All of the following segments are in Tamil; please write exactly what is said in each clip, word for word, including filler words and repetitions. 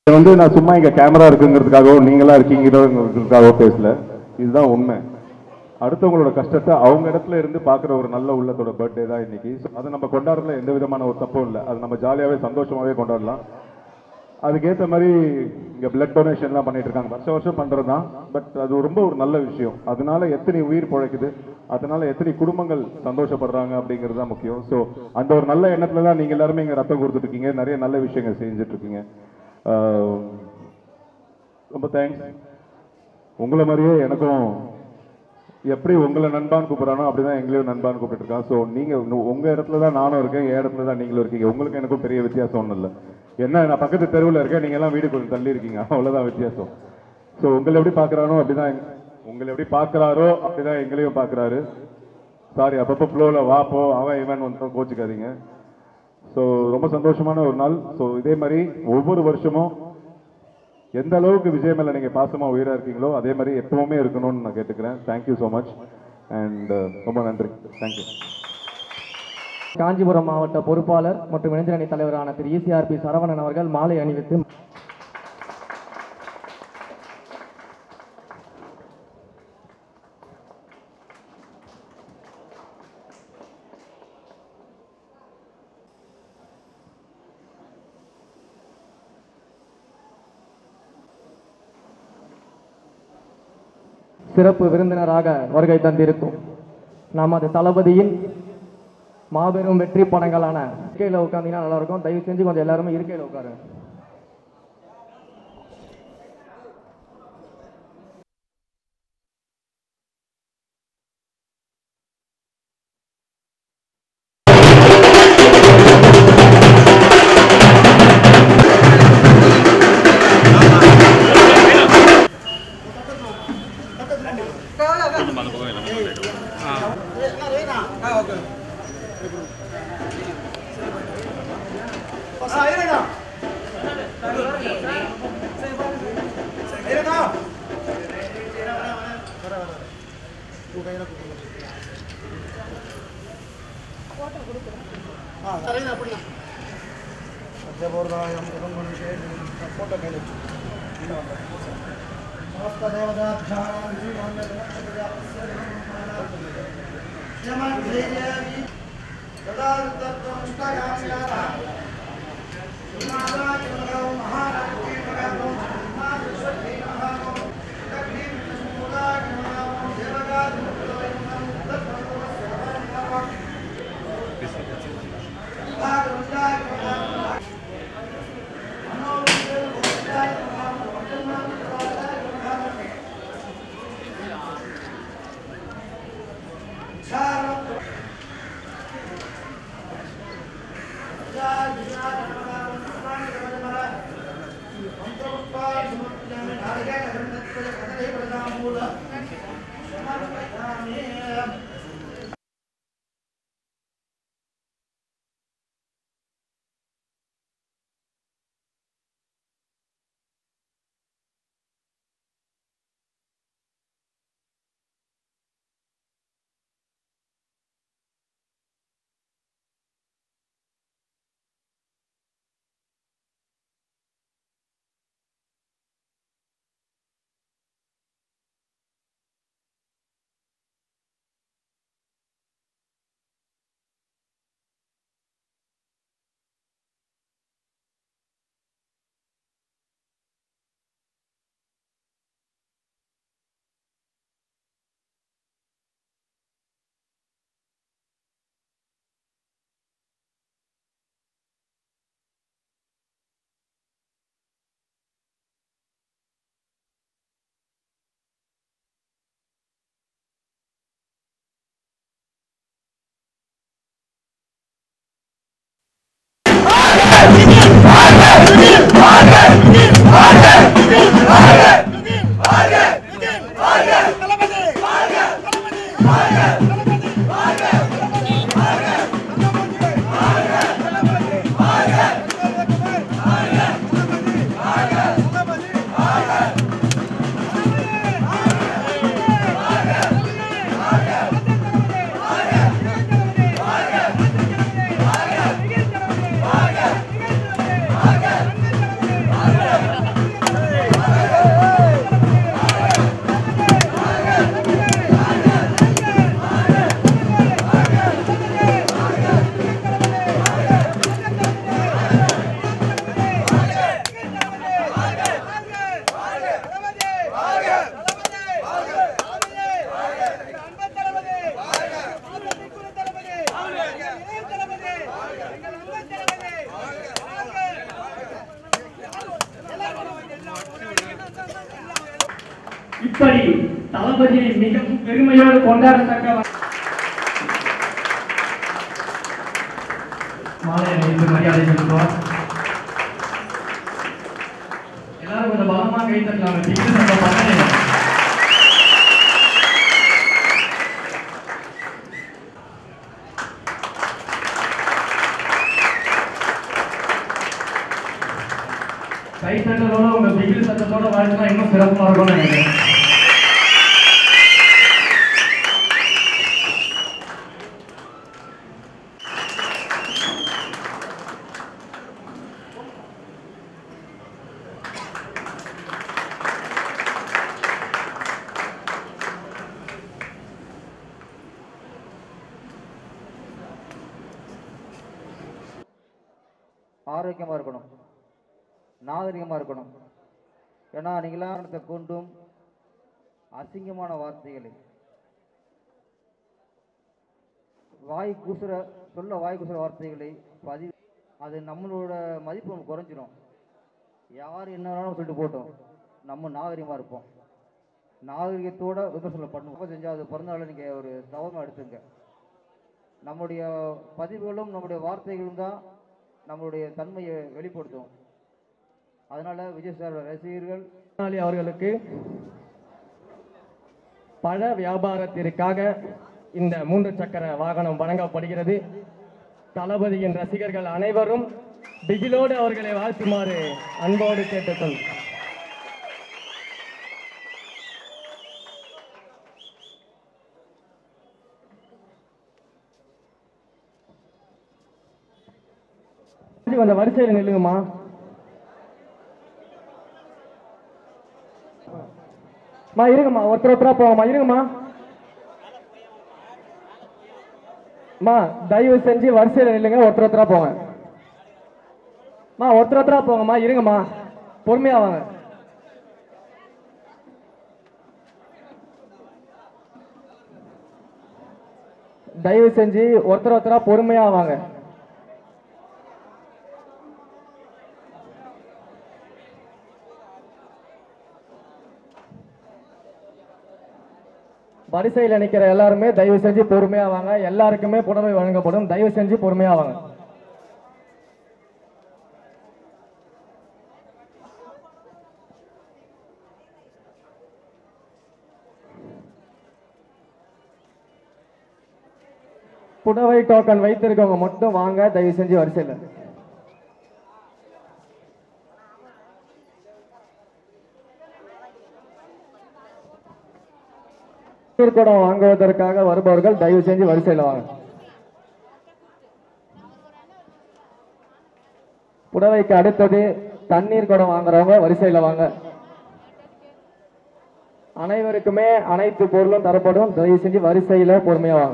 வந்து நான் சும்மா இங்க கேமரா இருக்குங்கிறதுக்காகவோ நீங்களா இருக்கீங்கிறதுக்காகவோ பேசல. இதுதான் உண்மை. அடுத்தவங்களோட கஷ்டத்தை அவங்க இடத்துல இருந்து பார்க்குற ஒரு நல்ல உள்ளத்தோட பர்த்டே தான் இன்னைக்கு. அதை நம்ம கொண்டாடுறதுல எந்த விதமான ஒரு தப்பும் இல்லை. அது நம்ம ஜாலியாகவே சந்தோஷமாகவே கொண்டாடலாம். அதுக்கேற்ற மாதிரி இங்கே பிளட் டொனேஷன்லாம் பண்ணிட்டு இருக்காங்க. வருஷம் வருஷம் பண்ணுறது தான். பட் அது ரொம்ப ஒரு நல்ல விஷயம். அதனால எத்தனை உயிர் பிழைக்குது, அதனால எத்தனை குடும்பங்கள் சந்தோஷப்படுறாங்க அப்படிங்கிறது தான் முக்கியம். ஸோ அந்த ஒரு நல்ல எண்ணத்துல தான் நீங்கள் எல்லாருமே இங்கே ரத்தம் கொடுத்துட்டு இருக்கீங்க. நிறைய நல்ல விஷயங்கள் செஞ்சுட்டு இருக்கீங்க. ரொம்ப தேங்க்ஸ். உங்களை மாதிரியே எனக்கும் எப்படி உங்களை நண்பான்னு கூப்பிட்றானோ அப்படிதான் எங்களையும் நண்பான்னு கூப்பிட்டு இருக்கான். ஸோ நீங்கள் உங்கள் இடத்துல தான் நானும் இருக்கேன், என் இடத்துல தான் நீங்களும் இருக்கீங்க. உங்களுக்கு எனக்கும் பெரிய வித்தியாசம் ஒன்றும் இல்லை. என்ன, நான் பக்கத்து தெருவில் இருக்கேன், நீங்கள் எல்லாம் வீடு கொஞ்சம் தள்ளி இருக்கீங்க, அவ்வளோதான் வித்தியாசம். ஸோ உங்களை எப்படி பார்க்குறானோ அப்படிதான் உங்களை எப்படி பார்க்குறாரோ அப்படிதான் எங்களையும் பார்க்குறாரு. சாரி, அப்பப்போ ஃப்ளோவில் வாப்போ அவன் இவன் வந்து கோச்சிக்காதீங்க. ஸோ ரொம்ப சந்தோஷமான ஒரு நாள். ஸோ இதே மாதிரி ஒவ்வொரு வருஷமும் எந்த அளவுக்கு விஜய் மேலே நீங்கள் பாசமாக உயிராக இருக்கீங்களோ அதே மாதிரி எப்பவுமே இருக்கணும்னு நான் கேட்டுக்கிறேன். தேங்க்யூ ஸோ மச் அண்ட் ரொம்ப நன்றி. தேங்க்யூ. காஞ்சிபுரம் மாவட்ட பொறுப்பாளர் மற்றும் இளைஞரணி தலைவரான திரு இசிஆர்பி சரவணன் அவர்கள் மாலை அணிவித்து சிறப்பு விருந்தினராக வருகை தந்திருக்கும் நமது தளபதியின் மாபெரும் வெற்றி படங்களான இருக்கையில் உட்காந்தீங்கன்னா நல்லா இருக்கும். தயவு செஞ்சு கொஞ்சம் எல்லாருமே இருக்கையில் உட்காருங்க. Amen. இப்படி தளபதியை மிக பெருமையோடு கொண்டாடத்தக்க மாலை அணிவித்து மரியாதை செலுத்துவோம். எல்லாரும் கொஞ்சம் பலமா கை தட்டலாம். டிக்கெட் நம்ம பண்ணல. கை தட்டலோட உங்க டிகிரி சத்தத்தோட வாழ்க்கை இன்னும் சிறப்பாக இருக்கும்னு நினைக்கிறேன். ஆரோக்கியமாக இருக்கணும், நாகரிகமாக இருக்கணும். ஏன்னா நீங்களாம் கொண்டும் அசிங்கமான வார்த்தைகளை வாய் கூசுற சொல்ல வாய் கூசுற வார்த்தைகளை பதிவு அது நம்மளோட மதிப்பு நம்ம குறைஞ்சிடும். யார் என்ன வேணாலும் சொல்லிட்டு போட்டோம், நம்ம நாகரிகமாக இருப்போம். நாகரிகத்தோட விமர்சனம் பண்ணுவோம். செஞ்சால் அது பிறந்தநாள் நீங்கள் ஒரு சவமாக எடுத்துங்க. நம்முடைய பதிவுகளும் நம்முடைய வார்த்தைகளும் தான் நம்மளுடைய தன்மையை வெளிப்படுத்தும். அதனால விஜய் சார் ரசிகர்கள் அவர்களுக்கு பழ வியாபாரத்திற்காக இந்த மூன்று சக்கர வாகனம் வழங்கப்படுகிறது. தளபதியின் ரசிகர்கள் அனைவரும் டிகிலோடு அவர்களை வாழ்த்துமாறு அன்போடு கேட்டுக்கொள். அந்த வரிசையில் நில்லுங்கம்மா. மா இருங்கம்மா, ஒருத்தர் ஒருத்தரா போங்கம்மா. இருங்கம்மா, மா தயவு செஞ்சு வரிசையில் நில்லுங்க. ஒருத்தர் ஒருத்தரா போங்க. மா ஒருத்தர் ஒருத்தரா போங்கம்மா. இருங்கம்மா, பொறுமையா வாங்க. தயவு செஞ்சு ஒருத்தர் ஒருத்தரா பொறுமையா வாங்க. வரிசையில் நிற்கிற எல்லாருமே தயவு செஞ்சு பொறுமையா வாங்க. எல்லாருக்குமே புடவை வழங்கப்படும். தயவு செஞ்சு பொறுமையா வாங்க. புடவை டோக்கன் வைத்திருக்கவங்க மட்டும் வாங்க, தயவு செஞ்சு வரிசையில். குடம் வாங்குவதற்காக வருபவர்கள் தயவு செஞ்சு வரிசையில் வாங்க. புடவைக்கு அடுத்தது தண்ணீர் குடம் வாங்குறவங்க வரிசையில் வாங்க. அனைவருக்குமே அனைத்து பொருளும் தரப்படும். தயவு செஞ்சு வரிசையில் பொறுமையா வாங்க.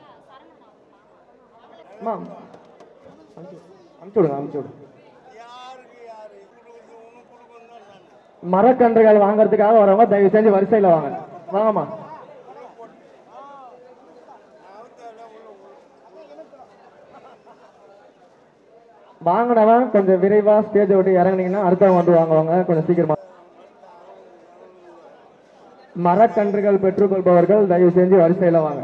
அனுப்பிச்சுடுங்க, அனுப்பிச்சுடுங்க. மரக்கன்றுகள் வாங்கறதுக்காக வரவங்க தயவு செஞ்சு வரிசையில் வாங்க. வாங்கம்மா. வாங்கினவன் கொஞ்சம் விரைவா ஸ்டேஜை விட்டு இறங்குனீங்கன்னா அடுத்தவங்க வந்து வாங்குவாங்க. கொஞ்சம் சீக்கிரமா. மரக்கன்றுகள் பெற்றுக்கொள்பவர்கள் தயவு செஞ்சு வரிசையில வாங்க.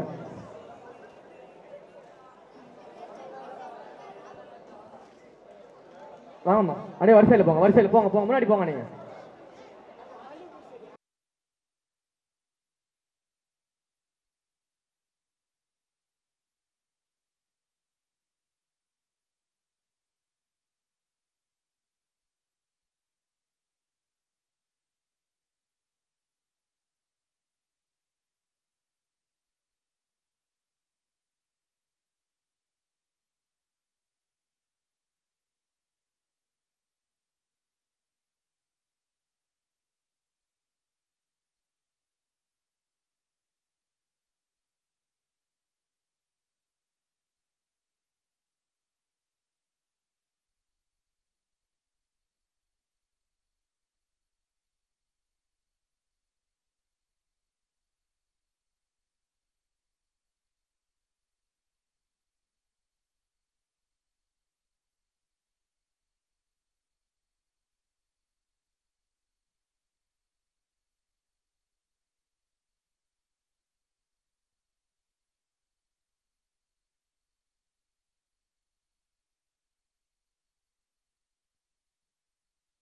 வாங்கம்மா, அப்படியே வரிசையில போங்க. வரிசையில போங்க போங்க முன்னாடி போங்க. நீங்க